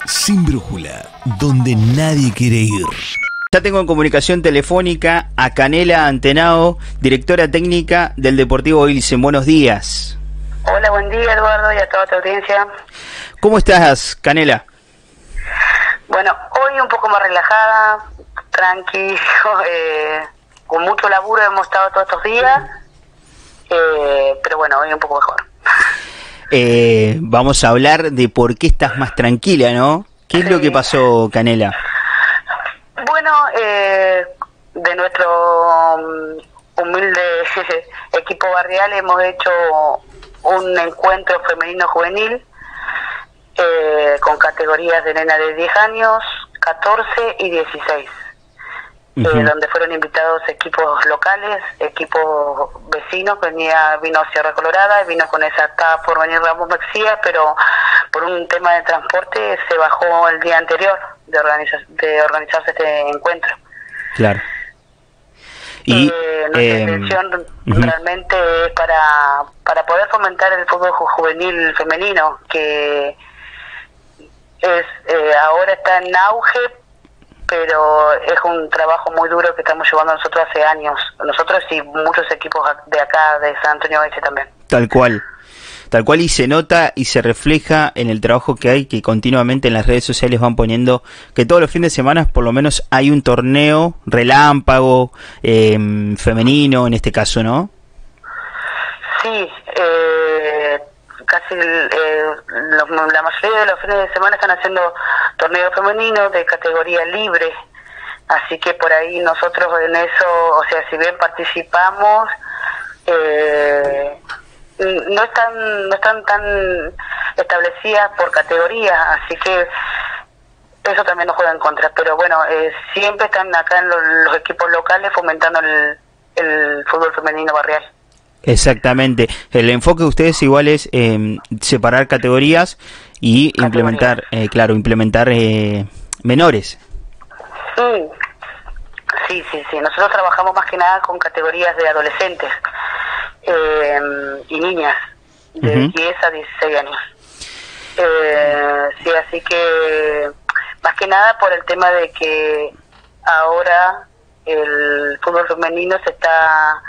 Sin brújula, donde nadie quiere ir. Ya tengo en comunicación telefónica a Canela Antenao, directora técnica del Deportivo Ilsen. Buenos días. Hola, buen día, Eduardo, y a toda tu audiencia. ¿Cómo estás, Canela? Bueno, hoy un poco más relajada, tranqui, con mucho laburo hemos estado todos estos días, pero bueno, hoy un poco mejor. Vamos a hablar de por qué estás más tranquila, ¿no? ¿Qué es lo que pasó, Canela? Bueno, de nuestro humilde equipo barrial hemos hecho un encuentro femenino juvenil con categorías de nena de 10 años, 14 y 16, donde fueron invitados equipos locales, equipos vecinos. Vino Sierra Colorada, vino con esa estaba por venir Ramos Mexía, pero por un tema de transporte se bajó el día anterior de organizarse este encuentro. Claro. Y nuestra intención realmente es para poder fomentar el fútbol juvenil femenino, que es ahora está en auge, pero es un trabajo muy duro que estamos llevando nosotros hace años, nosotros y muchos equipos de acá, de San Antonio Oeste también. Tal cual, y se nota y se refleja en el trabajo que hay, que continuamente en las redes sociales van poniendo que todos los fines de semana por lo menos hay un torneo relámpago, femenino en este caso, ¿no? Sí, casi la mayoría de los fines de semana están haciendo torneos femeninos de categoría libre, así que por ahí nosotros en eso, o sea, si bien participamos, no están tan establecidas por categoría, así que eso también nos juega en contra, pero bueno, siempre están acá en los equipos locales fomentando el fútbol femenino barrial. Exactamente, el enfoque de ustedes igual es separar categorías y implementar menores. Sí, nosotros trabajamos más que nada con categorías de adolescentes y niñas de 10 a 16 años. Sí, así que más que nada por el tema de que ahora el fútbol femenino se está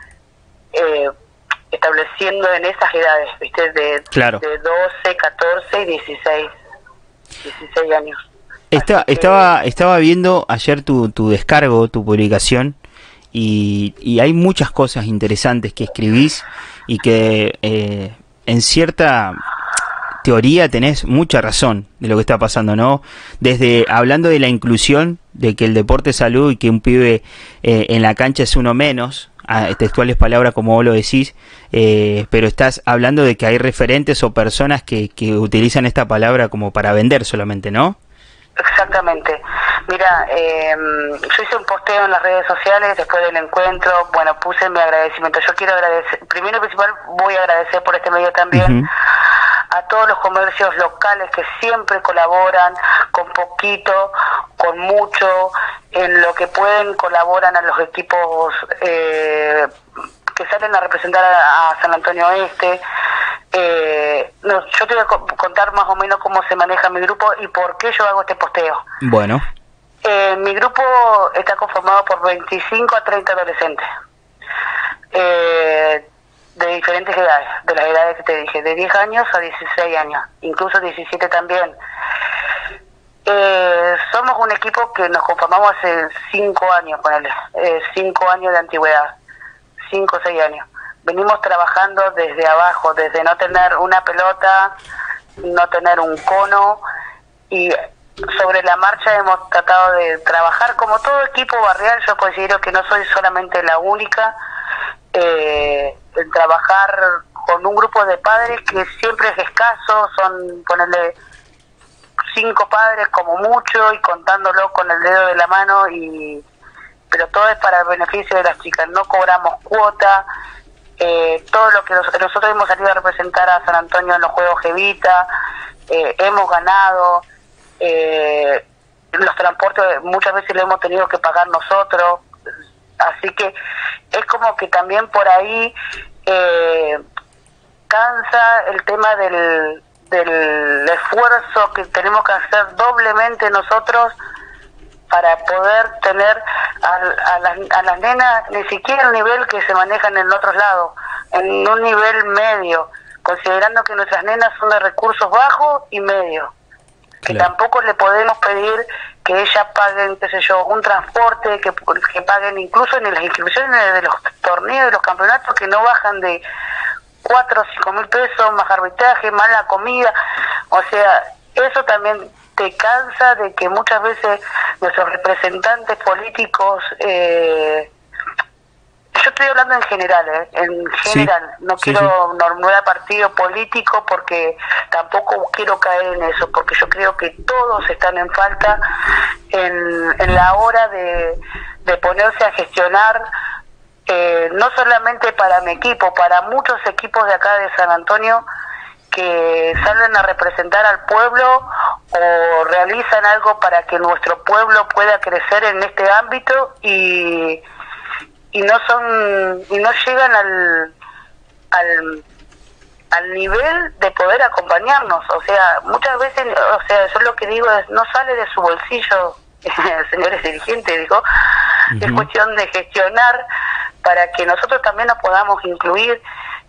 estableciendo en esas edades, ¿viste? De 12, 14 y 16 años. Estaba viendo ayer tu descargo, tu publicación, y hay muchas cosas interesantes que escribís y que en cierta teoría tenés mucha razón de lo que está pasando, ¿no? Desde hablando de la inclusión, de que el deporte es salud y que un pibe en la cancha es uno menos, textuales palabras como vos lo decís, pero estás hablando de que hay referentes o personas que utilizan esta palabra como para vender solamente, ¿no? Exactamente. Mira, yo hice un posteo en las redes sociales después del encuentro, bueno, puse mi agradecimiento. Yo quiero agradecer, primero y principal voy a agradecer por este medio también a todos los comercios locales que siempre colaboran con poquito, con mucho, en lo que pueden colaboran a los equipos que salen a representar a San Antonio Oeste. Yo te voy a contar más o menos cómo se maneja mi grupo y por qué yo hago este posteo. Bueno. Mi grupo está conformado por 25 a 30 adolescentes de diferentes edades, de las edades que te dije, de 10 años a 16 años, incluso 17 también. Somos un equipo que nos conformamos hace 5 años, ponele, 5 años de antigüedad, 5 o 6 años. Venimos trabajando desde abajo, desde no tener una pelota, no tener un cono, y sobre la marcha hemos tratado de trabajar como todo equipo barrial. Yo considero que no soy solamente la única, en trabajar con un grupo de padres que siempre es escaso, son ponerle 5 padres como mucho y contándolo con el dedo de la mano, pero todo es para el beneficio de las chicas, no cobramos cuota. Todo lo que nosotros hemos salido a representar a San Antonio en los Juegos Jevita, hemos ganado, los transportes muchas veces lo hemos tenido que pagar nosotros, así que es como que también por ahí cansa el tema del esfuerzo que tenemos que hacer doblemente nosotros para poder tener a las nenas ni siquiera el nivel que se manejan en otros lados, en un nivel medio, considerando que nuestras nenas son de recursos bajos y medios, que tampoco le podemos pedir que ellas paguen, qué sé yo, un transporte, que paguen incluso en las inscripciones de los torneos y los campeonatos, que no bajan de 4 o 5 mil pesos, más arbitraje, más la comida. O sea, eso también te cansa de que muchas veces nuestros representantes políticos, yo estoy hablando en general, no quiero nombrar partido político porque tampoco quiero caer en eso, porque yo creo que todos están en falta en la hora de ponerse a gestionar, no solamente para mi equipo, para muchos equipos de acá de San Antonio que salen a representar al pueblo o realizan algo para que nuestro pueblo pueda crecer en este ámbito y no llegan al nivel de poder acompañarnos. O sea, muchas veces, o sea, yo lo que digo es, no sale de su bolsillo, señores dirigentes, digo, es cuestión de gestionar para que nosotros también nos podamos incluir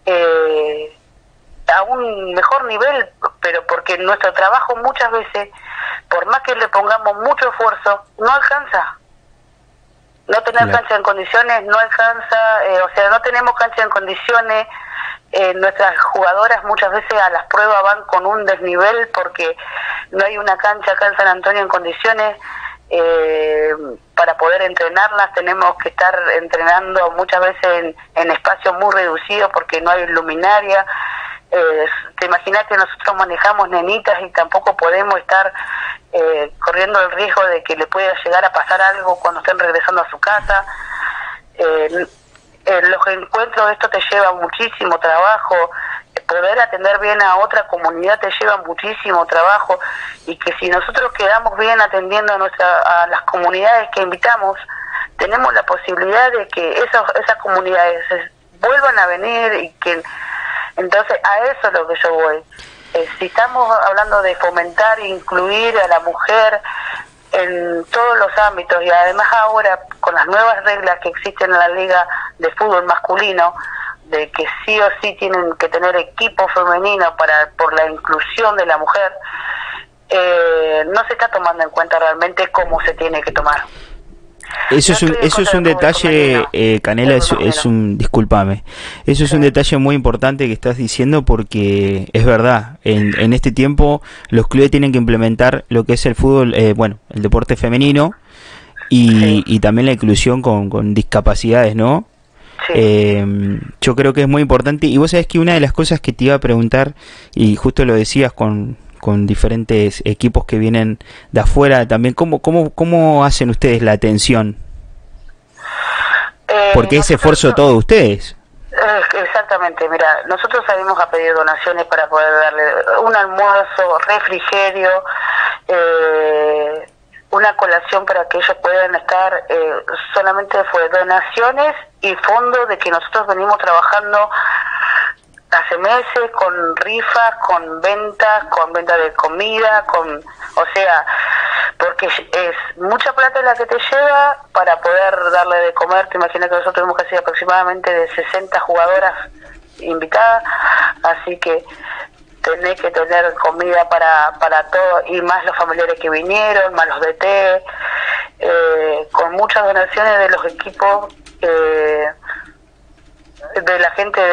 a un mejor nivel, pero porque nuestro trabajo muchas veces, por más que le pongamos mucho esfuerzo, no alcanza. No tener cancha en condiciones no alcanza, o sea, no tenemos cancha en condiciones. Nuestras jugadoras muchas veces a las pruebas van con un desnivel porque no hay una cancha acá en San Antonio en condiciones. Para poder entrenarlas tenemos que estar entrenando muchas veces en espacios muy reducidos porque no hay luminaria. Te imaginas que nosotros manejamos nenitas y tampoco podemos estar corriendo el riesgo de que le pueda llegar a pasar algo cuando estén regresando a su casa. Los encuentros, esto te lleva muchísimo trabajo. Poder atender bien a otra comunidad te lleva muchísimo trabajo, y que si nosotros quedamos bien atendiendo a las comunidades que invitamos, tenemos la posibilidad de que esas comunidades vuelvan a venir. Y que entonces a eso es lo que yo voy. Si estamos hablando de fomentar e incluir a la mujer en todos los ámbitos, y además ahora con las nuevas reglas que existen en la liga de fútbol masculino, de que sí o sí tienen que tener equipo femenino por la inclusión de la mujer, no se está tomando en cuenta realmente cómo se tiene que tomar. Eso es un detalle, Canela, discúlpame, eso es un detalle muy importante que estás diciendo, porque es verdad, en este tiempo los clubes tienen que implementar lo que es el fútbol, el deporte femenino y también la inclusión con discapacidades, ¿no? Yo creo que es muy importante, y vos sabés que una de las cosas que te iba a preguntar, y justo lo decías con diferentes equipos que vienen de afuera también, ¿cómo hacen ustedes la atención? Porque ese esfuerzo de todos ustedes. Exactamente, mira, nosotros salimos a pedir donaciones para poder darle un almuerzo, refrigerio, una colación para que ellos puedan estar, solamente fue donaciones y fondos de que nosotros venimos trabajando hace meses con rifas, con venta de comida, o sea, porque es mucha plata la que te lleva para poder darle de comer. Te imaginas que nosotros tenemos casi aproximadamente de 60 jugadoras invitadas, así que tenés que tener comida para todo, y más los familiares que vinieron, más los DT, con muchas donaciones de los equipos, de la gente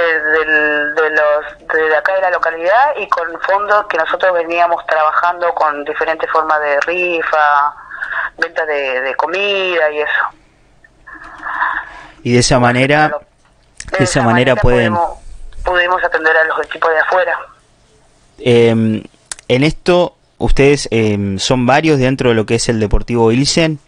de acá de la localidad, y con fondos que nosotros veníamos trabajando con diferentes formas de rifa, venta de comida y eso. Y de esa manera, pudimos atender a los equipos de afuera. En esto, ustedes son varios dentro de lo que es el Deportivo Ilsen,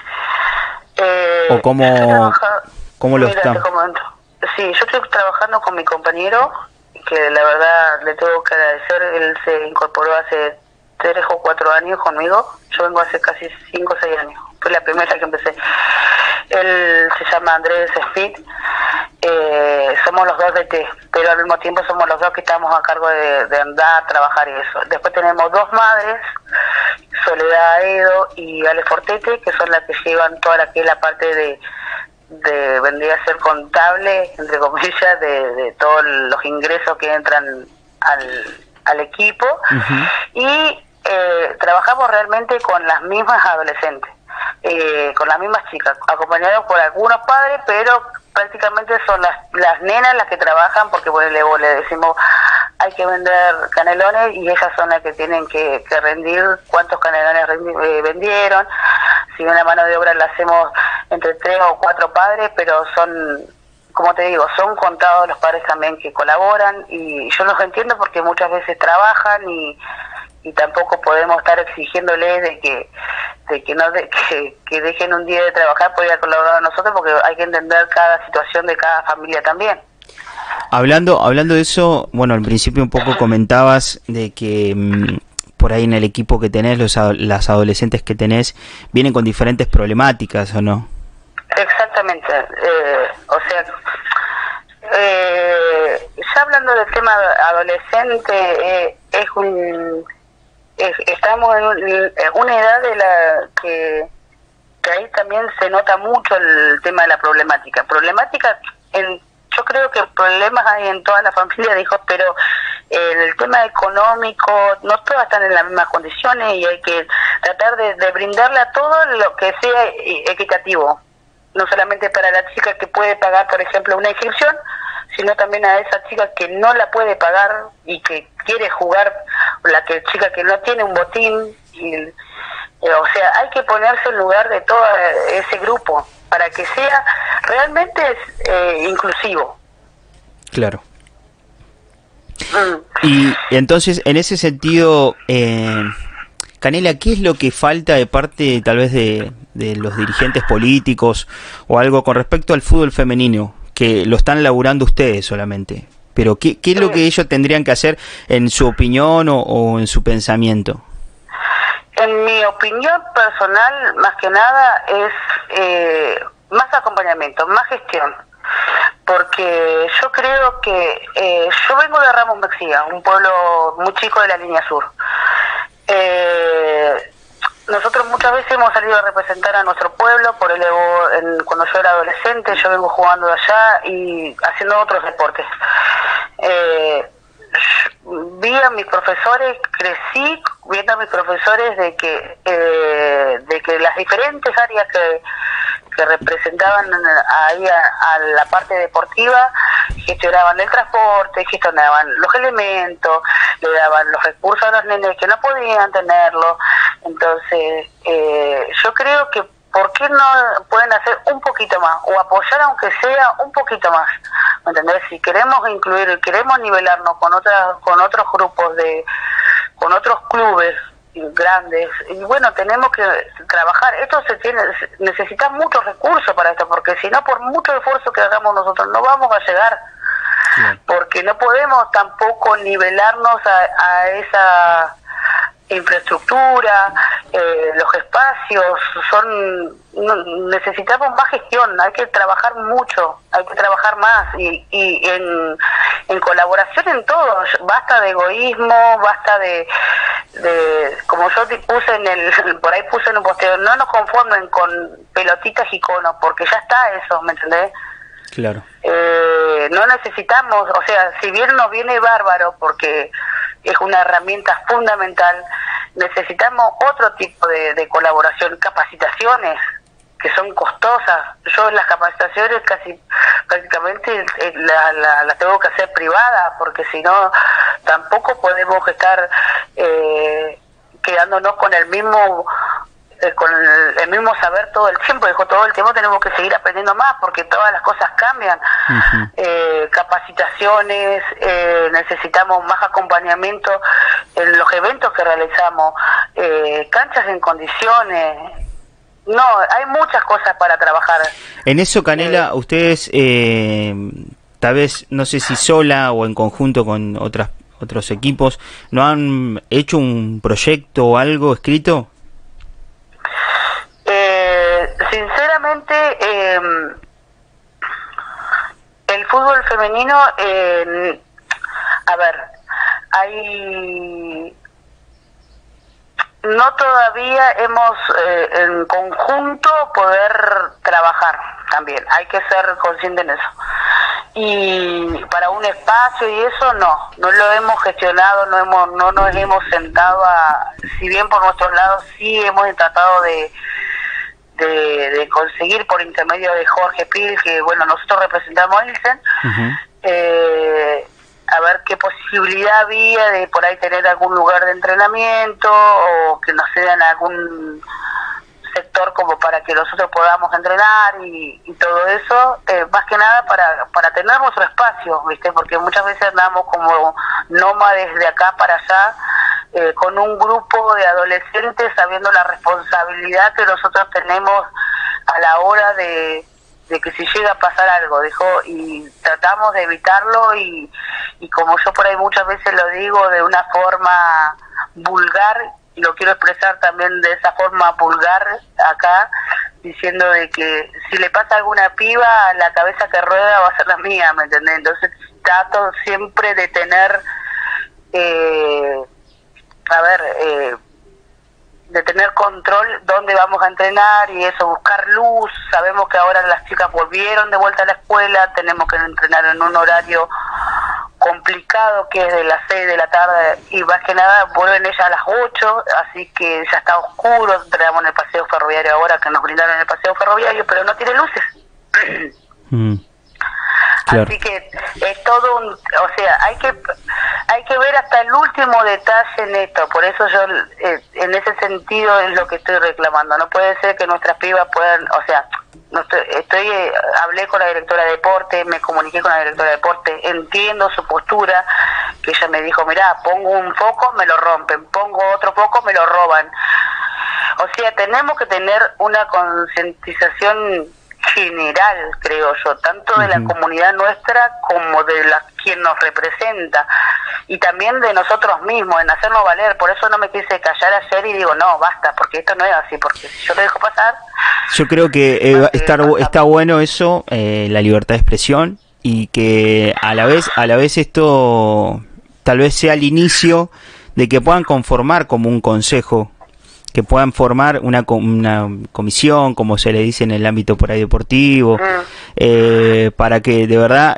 o cómo lo están. Sí, yo estoy trabajando con mi compañero, que la verdad le tengo que agradecer. Él se incorporó hace 3 o 4 años conmigo. Yo vengo hace casi 5 o 6 años. Fue la primera que empecé. Él se llama Andrés Smith somos los dos de T, pero al mismo tiempo somos los dos que estamos a cargo de andar, trabajar y eso. Después tenemos dos madres, Soledad Edo y Ale Fortete, que son las que llevan toda la parte de vendría a ser contable, entre comillas, de todos los ingresos que entran al equipo. Y trabajamos realmente con las mismas adolescentes, con las mismas chicas, acompañados por algunos padres, pero prácticamente son las nenas las que trabajan, porque bueno, le decimos hay que vender canelones y ellas son las que tienen que rendir cuántos canelones vendieron. Si una mano de obra la hacemos entre 3 o 4 padres, pero son, como te digo, son contados los padres también que colaboran, y yo los entiendo porque muchas veces trabajan y tampoco podemos estar exigiéndoles de que dejen un día de trabajar por ir a colaborar a nosotros, porque hay que entender cada situación de cada familia también. Hablando de eso, bueno, al principio un poco comentabas de que por ahí en el equipo que tenés, las adolescentes que tenés, vienen con diferentes problemáticas, ¿o no? Exactamente. Ya hablando del tema adolescente, estamos en una edad de la que ahí también se nota mucho el tema de la problemática. Yo creo que problemas hay en toda la familia de hijos, pero el tema económico, no todas están en las mismas condiciones y hay que tratar de brindarle a todo lo que sea equitativo. No solamente para la chica que puede pagar, por ejemplo, una inscripción, sino también a esa chica que no la puede pagar y que quiere jugar, o chica que no tiene un botín. O sea, hay que ponerse en lugar de todo ese grupo para que sea realmente inclusivo. Claro. Y entonces, en ese sentido, Canela, ¿qué es lo que falta de parte tal vez de los dirigentes políticos o algo con respecto al fútbol femenino? Que lo están laburando ustedes solamente, pero ¿qué es lo que ellos tendrían que hacer en su opinión o en su pensamiento? En mi opinión personal, más que nada, es más acompañamiento, más gestión. Porque yo creo que yo vengo de Ramos Mexía, un pueblo muy chico de la línea sur. Nosotros muchas veces hemos salido a representar a nuestro pueblo, cuando yo era adolescente, yo vengo jugando de allá y haciendo otros deportes. Vi a mis profesores, crecí viendo a mis profesores de que las diferentes áreas que representaban ahí a la parte deportiva, gestionaban el transporte, gestionaban los elementos, le daban los recursos a los nenes que no podían tenerlo. Entonces, yo creo que ¿por qué no pueden hacer un poquito más? O apoyar aunque sea un poquito más. ¿Me entendés? Si queremos incluir, queremos nivelarnos con otros grupos, con otros clubes grandes, y bueno, tenemos que trabajar. Necesitamos muchos recursos para esto, porque si no, por mucho esfuerzo que hagamos nosotros, no vamos a llegar. Sí. Porque no podemos tampoco nivelarnos a esa infraestructura, los espacios, necesitamos más gestión, hay que trabajar mucho, hay que trabajar más y en colaboración en todo. Basta de egoísmo, basta de como yo puse por ahí puse en un posteo, no nos conformen con pelotitas y conos, porque ya está eso, ¿me entendés? Claro. No necesitamos, o sea, si bien nos viene bárbaro porque es una herramienta fundamental, necesitamos otro tipo de colaboración, capacitaciones que son costosas. Yo las capacitaciones prácticamente las tengo que hacer privadas, porque si no tampoco podemos estar quedándonos con el mismo saber todo el tiempo. Todo el tiempo tenemos que seguir aprendiendo más, porque todas las cosas cambian. Capacitaciones, necesitamos más acompañamiento en los eventos que realizamos, canchas en condiciones. No, hay muchas cosas para trabajar. En eso, Canela, ustedes tal vez, no sé si sola o en conjunto con otros equipos, ¿no han hecho un proyecto o algo escrito? Sinceramente, fútbol femenino, a ver, hay... No todavía hemos en conjunto poder trabajar también, hay que ser consciente en eso. Y para un espacio y eso no lo hemos gestionado, no nos hemos sentado si bien por nuestros lados sí hemos tratado de conseguir por intermedio de Jorge Pil, que bueno, nosotros representamos a Ilsen, a ver qué posibilidad había de por ahí tener algún lugar de entrenamiento o que nos cedan algún sector como para que nosotros podamos entrenar y todo eso, más que nada para tener nuestro espacio, ¿viste? Porque muchas veces andamos como nómades de acá para allá, con un grupo de adolescentes sabiendo la responsabilidad que nosotros tenemos a la hora de que si llega a pasar algo, y tratamos de evitarlo y como yo por ahí muchas veces lo digo de una forma vulgar, y lo quiero expresar también de esa forma vulgar acá, diciendo de que si le pasa a alguna piba, la cabeza que rueda va a ser la mía, ¿me entendés? Entonces trato siempre de tener, de tener control dónde vamos a entrenar y eso, buscar luz. Sabemos que ahora las chicas volvieron de vuelta a la escuela, tenemos que entrenar en un horario complicado que es de las 6 de la tarde y más que nada vuelven ellas a las 8, así que ya está oscuro. Entrenamos en el paseo ferroviario ahora, que nos brindaron el paseo ferroviario, pero no tiene luces. Claro. Así que es todo hay que ver hasta el último detalle en esto. Por eso yo en ese sentido es lo que estoy reclamando. No puede ser que nuestras pibas puedan, hablé con la directora de deporte, me comuniqué con la directora de deporte, entiendo su postura, que ella me dijo, mirá, pongo un foco, me lo rompen, pongo otro foco, me lo roban. Tenemos que tener una concientización general, creo yo, tanto de la comunidad nuestra como de quien nos representa y también de nosotros mismos, en hacernos valer. Por eso no me quise callar ayer y digo, no, basta, porque esto no es así, porque si yo lo dejo pasar... Yo creo que está bueno eso, la libertad de expresión, y que a la vez esto tal vez sea el inicio de que puedan conformar como un consejo, que puedan formar una comisión, como se le dice en el ámbito por ahí deportivo, para que de verdad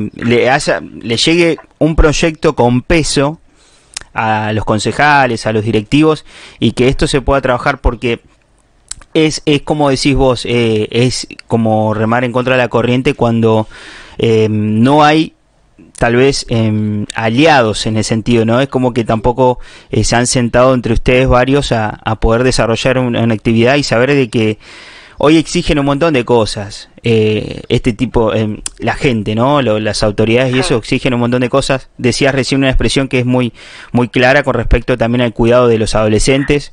le llegue un proyecto con peso a los concejales, a los directivos, y que esto se pueda trabajar, porque es como decís vos, es como remar en contra de la corriente cuando no hay tal vez aliados en ese sentido, ¿no? Es como que tampoco se han sentado entre ustedes varios a poder desarrollar una actividad y saber de que hoy exigen un montón de cosas, este tipo, la gente, ¿no? Las autoridades y eso exigen un montón de cosas. Decías recién una expresión que es muy clara con respecto también al cuidado de los adolescentes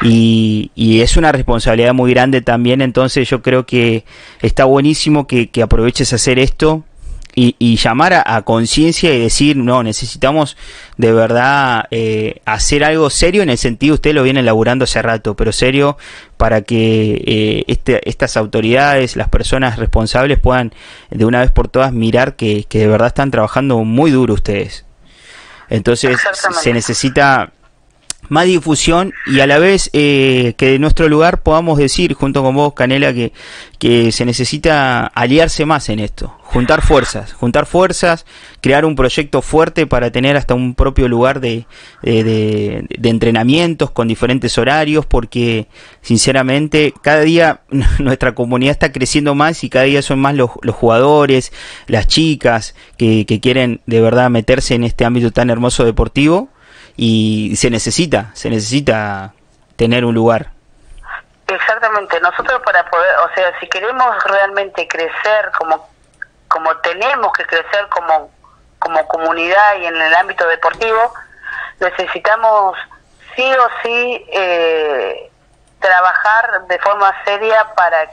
y es una responsabilidad muy grande también. Entonces yo creo que está buenísimo que aproveches a hacer esto y llamar a conciencia y decir, no, necesitamos de verdad hacer algo serio, en el sentido, ustedes lo vienen laburando hace rato, pero serio, para que estas autoridades, las personas responsables puedan de una vez por todas mirar que de verdad están trabajando muy duro ustedes. Entonces se necesita más difusión y a la vez que de nuestro lugar podamos decir junto con vos, Canela, que se necesita aliarse más en esto, juntar fuerzas, crear un proyecto fuerte para tener hasta un propio lugar de entrenamientos con diferentes horarios, porque sinceramente cada día nuestra comunidad está creciendo más y cada día son más los jugadores, las chicas que quieren de verdad meterse en este ámbito tan hermoso deportivo. Y se necesita tener un lugar. Exactamente. Nosotros para poder, si queremos realmente crecer como tenemos que crecer como comunidad y en el ámbito deportivo, necesitamos sí o sí trabajar de forma seria para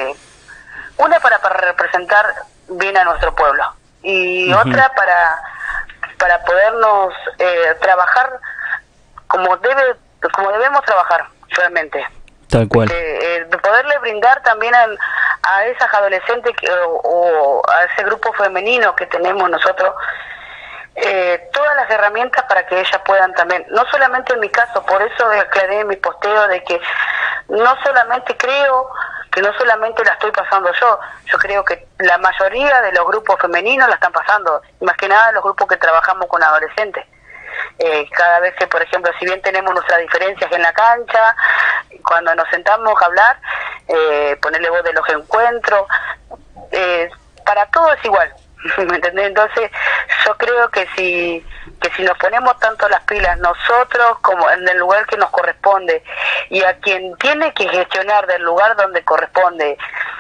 representar bien a nuestro pueblo y otra para podernos trabajar como debemos trabajar realmente. Tal cual. Poderle brindar también a esas adolescentes o a ese grupo femenino que tenemos nosotros, todas las herramientas para que ellas puedan también, no solamente en mi caso, por eso aclaré en mi posteo de que no solamente creo que no solamente la estoy pasando yo creo que la mayoría de los grupos femeninos la están pasando, más que nada los grupos que trabajamos con adolescentes. Cada vez que, por ejemplo, si bien tenemos nuestras diferencias en la cancha, cuando nos sentamos a hablar, ponerle voz de los encuentros, para todo es igual, ¿me entendés? Entonces yo creo que si nos ponemos tanto las pilas nosotros como en el lugar que nos corresponde y a quien tiene que gestionar del lugar donde corresponde,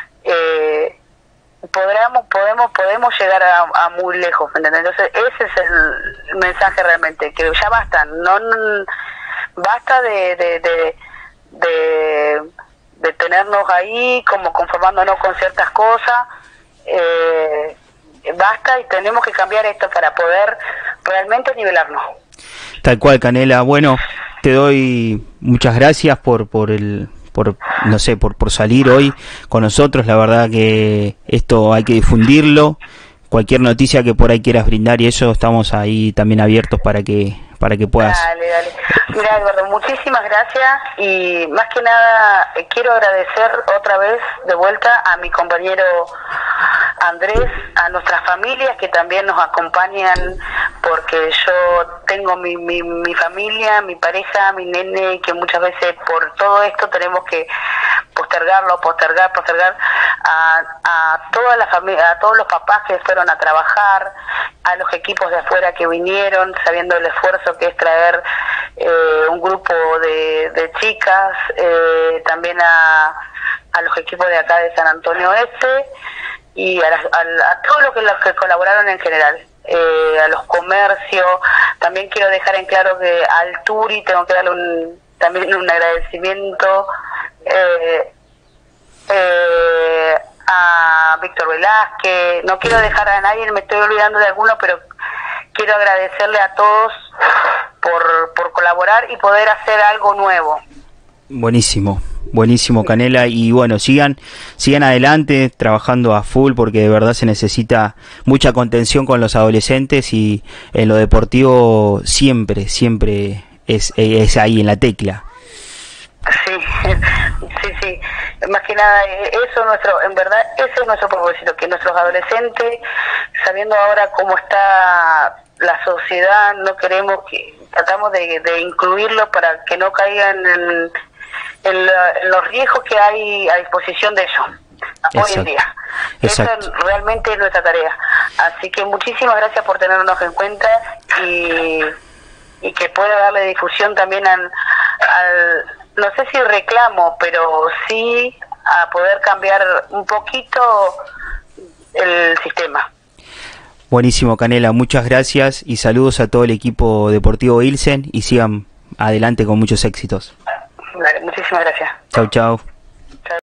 podemos llegar a muy lejos, ¿me entendés? Entonces ese es el mensaje realmente, que ya basta, basta de tenernos ahí como conformándonos con ciertas cosas, basta y tenemos que cambiar esto para poder realmente nivelarnos. Tal cual, Canela. Bueno, te doy muchas gracias por salir hoy con nosotros. La verdad que esto hay que difundirlo. Cualquier noticia que por ahí quieras brindar y eso, estamos ahí también abiertos para que puedas. Dale. Mira, Eduardo, muchísimas gracias y más que nada quiero agradecer otra vez de vuelta a mi compañero Andrés, a nuestras familias que también nos acompañan, porque yo tengo mi familia, mi pareja, mi nene, que muchas veces por todo esto tenemos que postergar a toda la familia, a todos los papás que fueron a trabajar, a los equipos de afuera que vinieron, sabiendo el esfuerzo que es traer un grupo de chicas, también a los equipos de acá de San Antonio Este y a todos los que colaboraron en general, a los comercios. También quiero dejar en claro que al Turi tengo que darle también un agradecimiento, a Víctor Velázquez. No quiero dejar a nadie, me estoy olvidando de alguno, pero quiero agradecerle a todos por colaborar y poder hacer algo nuevo. Buenísimo, Canela, y bueno, sigan adelante trabajando a full, porque de verdad se necesita mucha contención con los adolescentes y en lo deportivo siempre es ahí en la tecla. Sí, más que nada en verdad ese es nuestro propósito, que nuestros adolescentes, sabiendo ahora cómo está la sociedad, tratamos de incluirlos para que no caigan en los riesgos que hay a disposición de ellos. Hoy en día. Esa realmente es nuestra tarea. Así que muchísimas gracias por tenernos en cuenta y que pueda darle difusión también al no sé si reclamo, pero sí a poder cambiar un poquito el sistema. Buenísimo, Canela, muchas gracias y saludos a todo el equipo deportivo Ilsen y sigan adelante con muchos éxitos. Vale, muchísimas gracias. Chau.